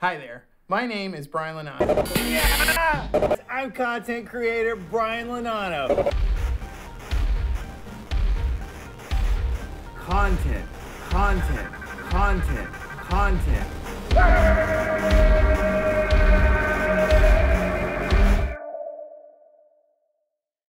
Hi there, my name is Brian Lonano. Yeah! I'm content creator Brian Lonano. Content, content, content, content.